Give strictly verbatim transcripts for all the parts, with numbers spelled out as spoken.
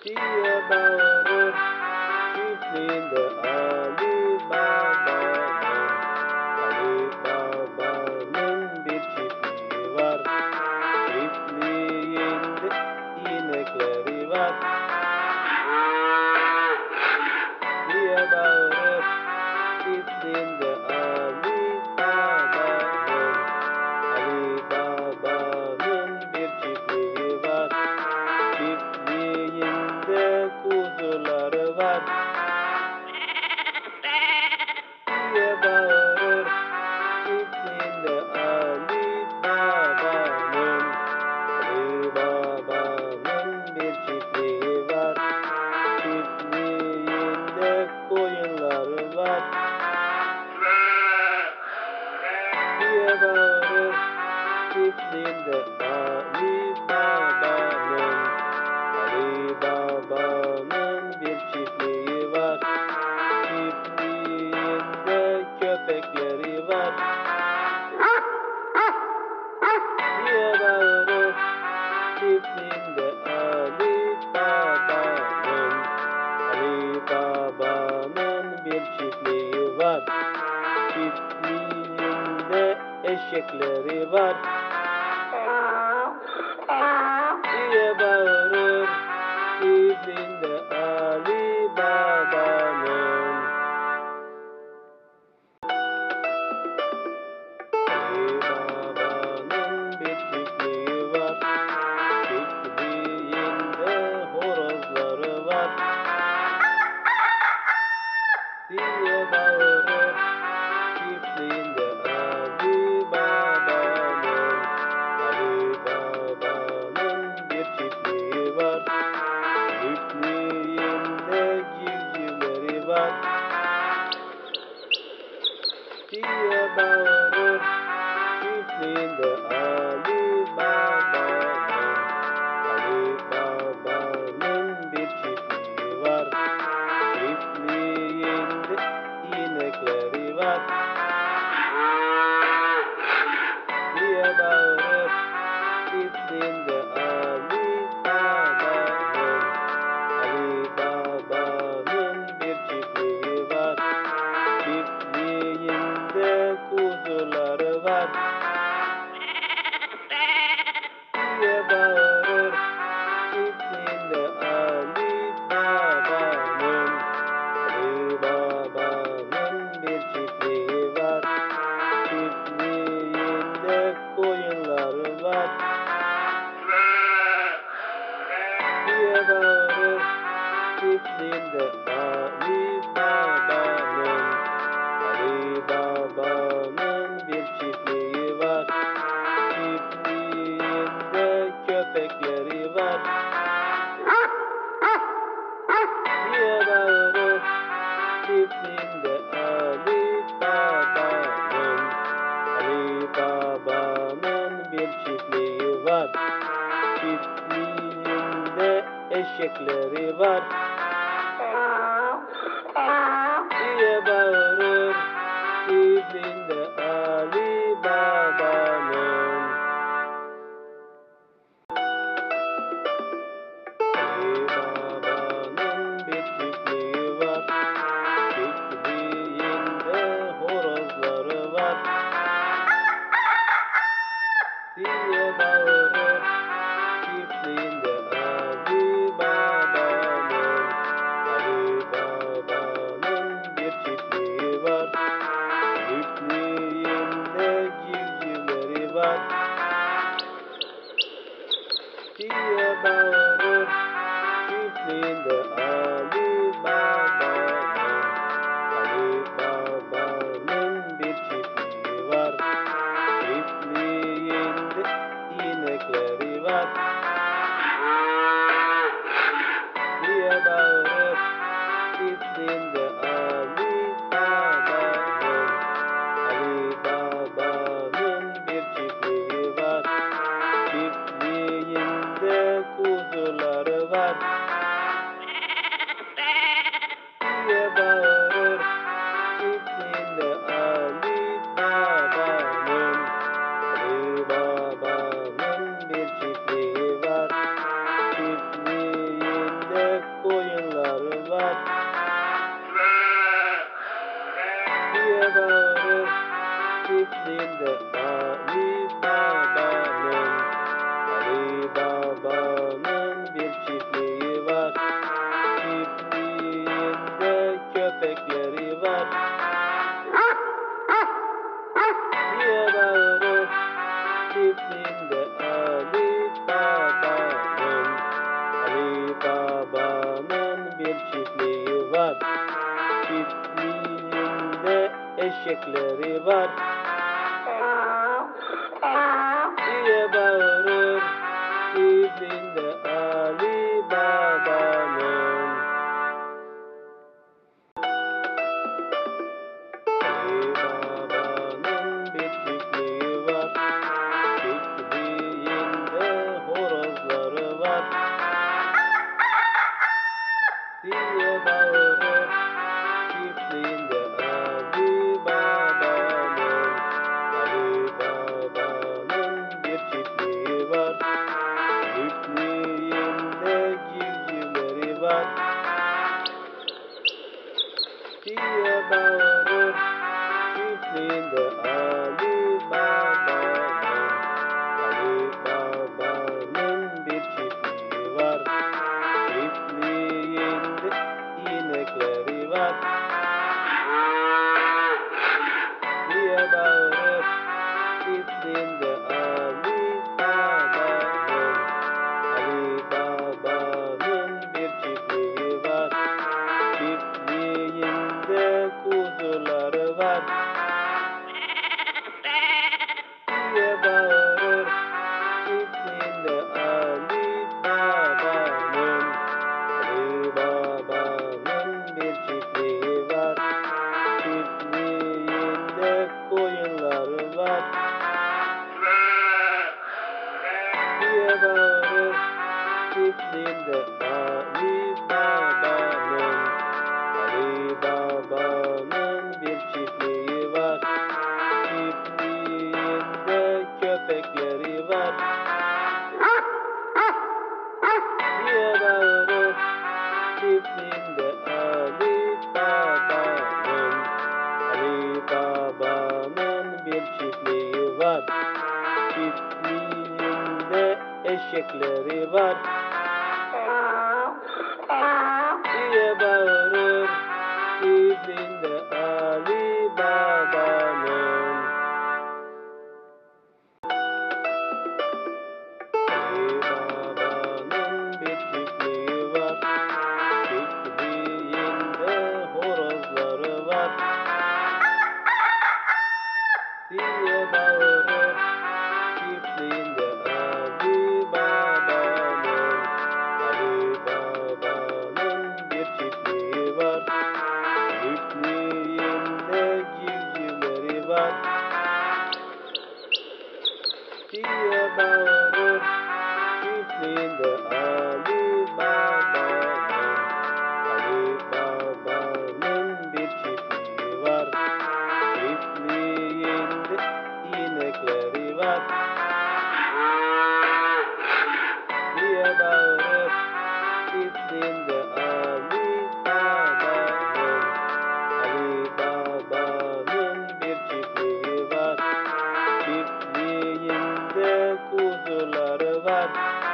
diye bağırır çiftliğinde Ali Baba'nın. Ali Baba'nın bir çiftliği var, çiftliğinde inekleri var diye bağırır çiftliğinde Ali Baba'nın. Ali Baba'nın bir çiftliği var, çiftliğinde kuzuları var diye bağırır çiftliğinde Ali Baba'nın. Ali Baba'nın bir çiftliği var, çiftliğinde koyunları var diye bağırır çiftliğinde Ali Baba'nın. Ali Baba'nın bir çiftliği var, çiftliğinde köpekleri var diye bağırır çiftliğinde Ali Baba'nın. Ali Baba'nın bir çiftliği var, çiftliğinde eşekleri var diye bağırır çiftliğinde Ali Baba'nın. Ali Baba'nın bir çiftliği var, çiftliğinde horozları var diye bağırır çiftliğinde Ali Baba'nın. Ali Baba'nın bir çiftliği var, çiftliğinde civcivleri var diye bağırır çiftliğinde Ali Baba'nın. Ali Baba'nın bir çiftliği var, çiftliğinde inekleri var diye bağırır çiftliğinde Ali Baba'nın. Ali Baba'nın bir çiftliği var, çiftliğinde kuzuları var diye bağırır çiftliğinde Ali Baba'nın. Ali Baba'nın bir çiftliği var, çiftliğinde koyunları var diye bağırır çiftliğinde Ali Baba'nın. Ali Baba'nın bir çiftliği var, çiftliğinde köpekleri var diye bağırır çiftliğinde Ali Baba'nın. Ali Baba'nın bir çiftliği var, çiftliğinde eşekleri var diye bağırır çiftliğinde Ali Baba'nın. Ali Baba'nın bir çiftliği var, çiftliğinde horozları var diye bağırır çiftliğinde Ali Baba'nın. Ali Baba'nın bir çiftliği var, çiftliğinde civcivleri var diye bağırır çiftliğinde Ali Baba'nın. Ali Baba'nın bir çiftliği var, çiftliğinde inekleri var diye bağırır çiftliğinde Ali Baba'nın. Ali Baba'nın bir çiftliği var, çiftliğinde kuzuları var diye bağırır çiftliğinde Ali Baba'nın. Ali Baba'nın bir çiftliği var, çiftliğinde çiftliğinde Ali Baba'nın, Ali Baba'nın bir çiftliği var. Çiftliğinde köpekleri var diye bağırır. Çiftliğinde Ali Baba'nın, Ali Baba'nın bir çiftliği var. Çiftliğinde eşekleri var diye bağırır. Çiftliğinde Ali Baba'nın, Ali Baba'nın bir çiftliği var. Çiftliğinde horozları var diye bağırır. Çiftliğinde Ali Baba'nın, Ali Baba'nın bir çiftliği var. Çiftliğinde civcivleri var diye bağırır. Çiftliğinde Ali Baba'nın, Ali Baba'nın bir çiftliği var. Çiftliğinde inekleri var diye bağırır. Çiftliğinde Ali Baba'nın, Ali Baba'nın bir çiftliği var. Çiftliğinde kuzuları var diye bağırır. Çiftliğinde Ali Baba'nın, Ali Baba'nın bir çiftliği var. Çiftliğinde koyunları var diye bağırır. Çiftliğinde Ali Baba'nın, Ali Baba'nın bir çiftliği var. Çiftliğinde köpekleri var diye bağırır. Çiftliğinde Ali Baba'nın, Ali Baba'nın bir çiftliği var. Çiftliğinde eşekleri var diye bağırır. Çiftliğinde Ali Baba'nın, Ali Baba'nın bir çiftliği var. Çiftliğinde horozları var diye bağırır. Çiftliğinde Ali Baba'nın, Ali Baba'nın bir çiftliği var. Çiftliğinde civcivleri var diye bağırır. Çiftliğinde Ali Baba'nın, Ali Baba'nın bir çiftliği var. Çiftliğinde inekleri var diye bağırır. Çiftliğinde Ali Baba'nın, Ali Baba'nın bir çiftliği var. Çiftliğinde kuzuları var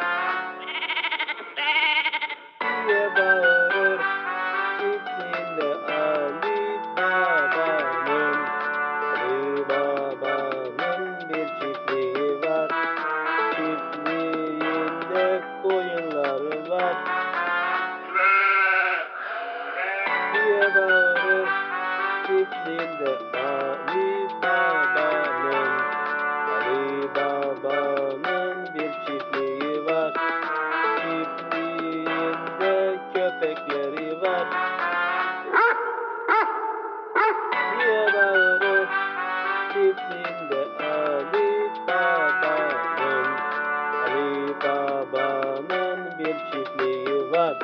diye bağırır. Çiftliğinde Ali Baba'nın, Ali Baba'nın bir çiftliği var. Çiftliğinde koyunları var diye bağırır. Çiftliğinde Ali Baba'nın, Ali Baba'nın bir çiftliği var. Çiftliğinde köpekleri var diye bağırır. Çiftliğinde Ali Baba'nın, Ali Baba'nın bir çiftliği var.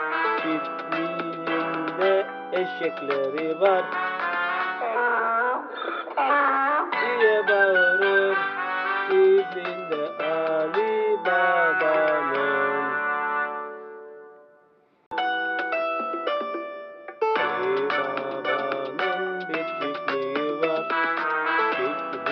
Çiftliğinde eşekleri var diye bağırır. Çiftliğinde Ali Baba'nın, Ali Baba'nın bir çiftliği var. Çiftliğinde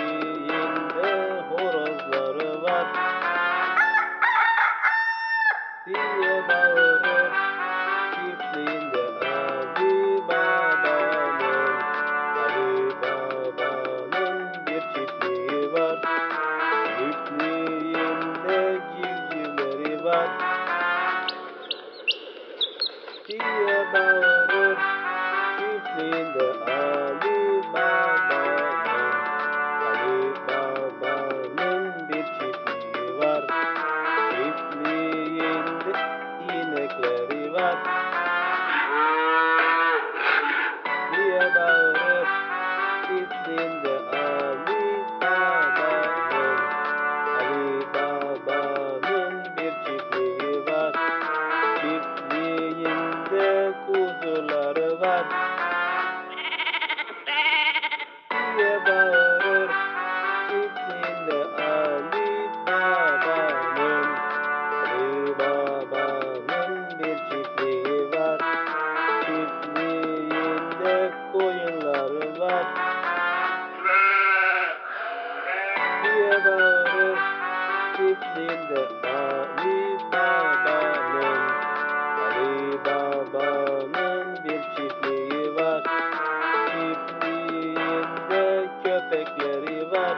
diye bağırır. Çiftliğinde Ali Baba'nın, Ali Baba'nın bir çiftliği var. Çiftliğinde inekleri var diye bağırır. Çiftliğinde Ali Baba'nın, Ali Baba'nın bir çiftliği var. Çiftliğinde kuzuları var diye bağırır. Çiftliğinde Ali Baba'nın, Ali Baba'nın bir çiftliği var. Çiftliğinde koyunları var diye bağırır. Çiftliğinde Ali Baba'nın, Ali Baba'nın bir çiftliği var. Çiftliğinde köpekleri var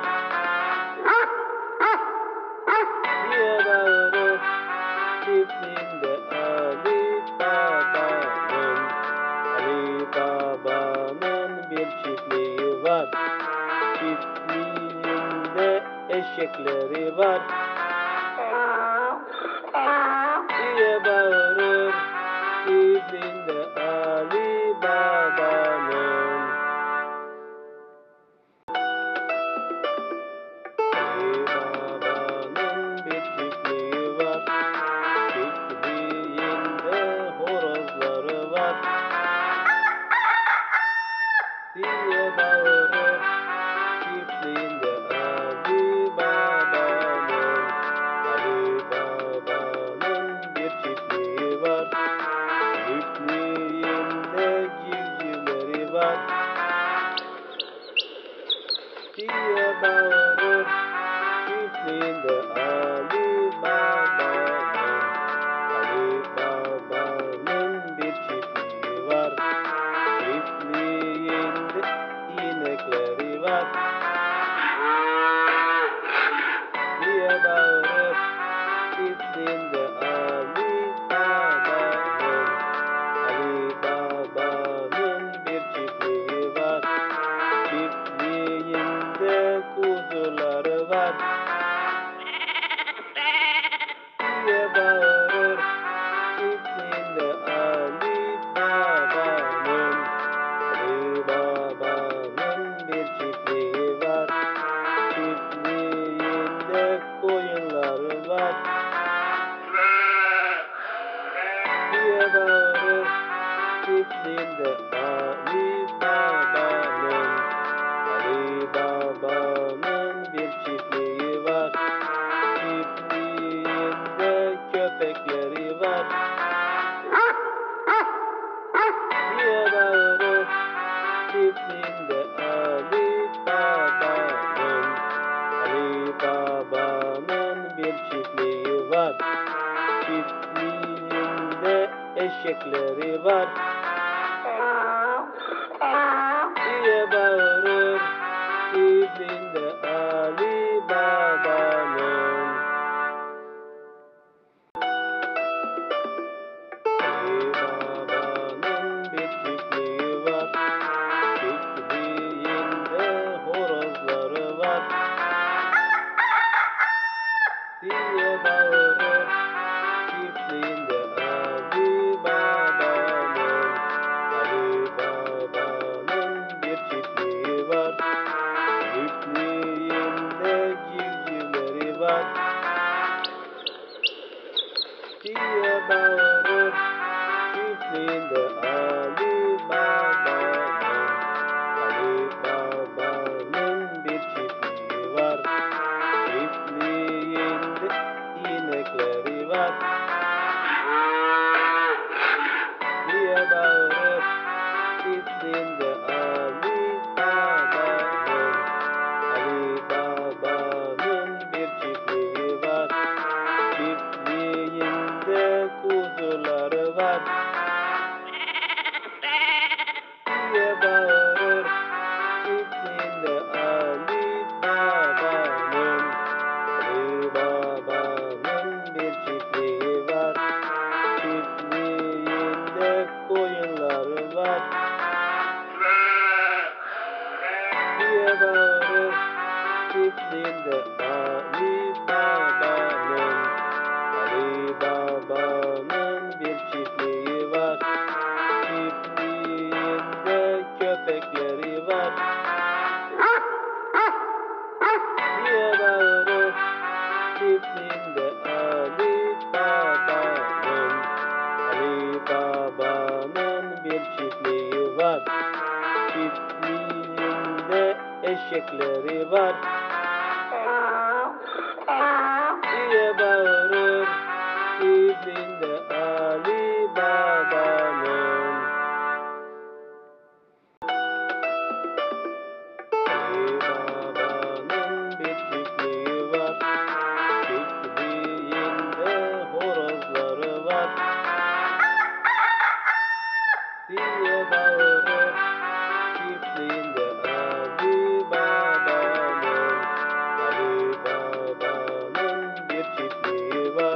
diye bağırır. Çiftliğinde Ali Baba'nın, Ali Baba'nın bir çiftliği var. Çiftliğinde eşekleri var diye bağırır. Çiftliğinde Ali Baba'nın, Ali Baba'nın bir çiftliği var. Çiftliğinde horozları var diye bağırır. Çiftliğinde Ali Baba'nın, Ali Baba'nın bir çiftliği var. Çiftliğinde civcivleri var diye bağırır. Çiftliğinde Ali Baba'nın, Ali Baba'nın bir çiftliği var. Çiftliğinde inekleri var diye bağırır. Çiftliğinde Ali Baba'nın, Ali Baba'nın bir çiftliği var. Çiftliğinde kuzuları var diye bağırır. Çiftliğinde Ali Baba'nın, Ali Baba'nın bir çiftliği var. Çiftliğinde koyunları var diye bağırır. Çiftliğinde Ali Baba'nın, Ali Baba'nın bir çiftliği var. Çiftliğinde köpekleri var diye bağırır. Çiftliğinde Ali Baba'nın, Ali Baba'nın bir çiftliği var. Çiftliğinde eşekleri var diye bağırır. Çiftliğinde Ali Baba'nın, Ali Baba'nın bir çiftliği var. Çiftliğinde horozları var diye bağırır. Çiftliğinde Ali Baba'nın, Ali Baba'nın bir çiftliği var. Çiftliğinde civcivleri var diye bağırır. Çiftliğinde Ali Baba'nın, Ali Baba'nın bir çiftliği var. Çiftliğinde inekleri var diye bağırır. Çiftliğinde Ali Baba'nın, Ali Baba'nın bir çiftliği var. Çiftliğinde kuzuları var diye bağırır. Çiftliğinde Ali Baba'nın, Ali Baba'nın bir çiftliği var. Çiftliğinde Çiftliğinde Ali Baba'nın Ali Baba'nın bir çiftliği var. Çiftliğinde köpekleri var diye bağırır. Çiftliğinde Ali Baba'nın Ali Baba'nın bir çiftliği var. Çiftliğinde eşekleri var diye bağırır. Çiftliğinde Ali Baba'nın Ali Baba'nın bir çiftliği var. Çiftliğinde horozları var diye bağırır. Çiftliğinde Ali Baba'nın Ali Baba'nın bir çiftliği var.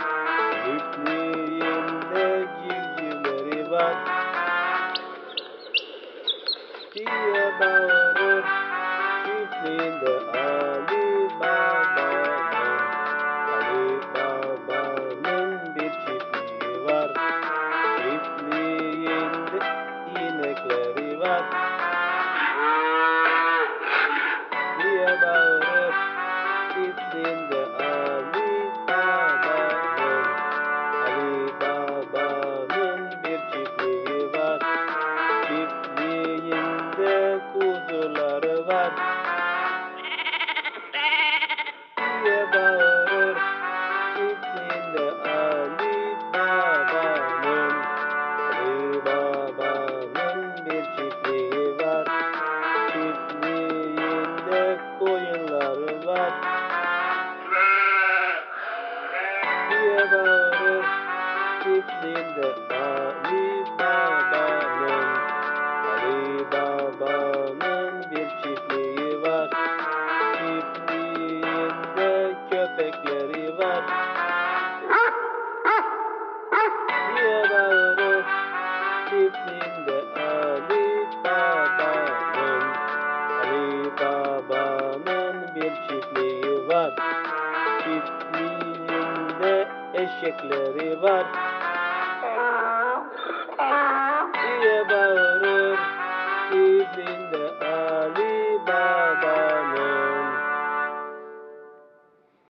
Çiftliğinde civcivleri var diye bağırır. Çiftliğinde Ali Baba'nın Ali Baba'nın bir çiftliği var. Çiftliğinde inekleri var diye bağırır. Çiftliğinde Ali Baba'nın Ali Baba'nın bir çiftliği var. Çiftliğinde kuzuları var diye bağırır. Çiftliğinde Ali Baba'nın Ali Baba'nın bir çiftliği var. Çiftliğinde koyunları var diye bağırır. Çiftliğinde Ali Baba'nın Ali Baba'nın bir çiftliği var. Çiftliğinde köpekleri var diye bağırır. Çiftliğinde Ali Baba'nın Ali Baba'nın bir çiftliği var. Çiftliğinde eşekleri var diye bağırır.